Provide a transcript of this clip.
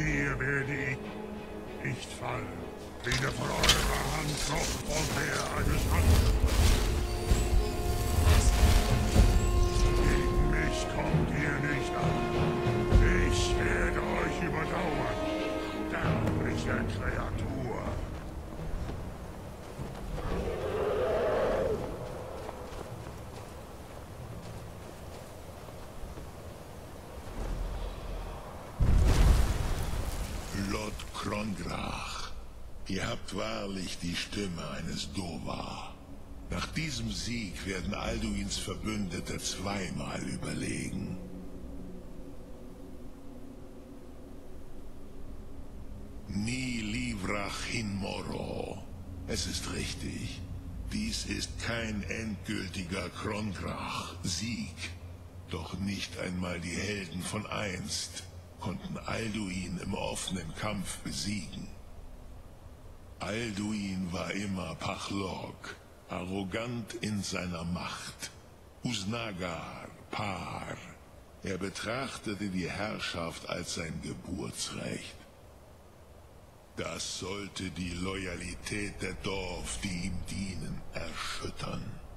Hier werde ich nicht fallen. Weder von eurer Hand noch von der eines anderen. Gegen mich kommt ihr nicht an. Ich werde euch überdauern. Derbliche Kreatur. Lord Krongrach, ihr habt wahrlich die Stimme eines Dova. Nach diesem Sieg werden Alduins Verbündete zweimal überlegen. Ni livrach hin moro. Es ist richtig. Dies ist kein endgültiger Krongrach-Sieg. Doch nicht einmal die Helden von einst konnten Alduin im offenen Kampf besiegen. Alduin war immer Pachlok, arrogant in seiner Macht. Usnagar, Par. Er betrachtete die Herrschaft als sein Geburtsrecht. Das sollte die Loyalität der Dorf, die ihm dienen, erschüttern.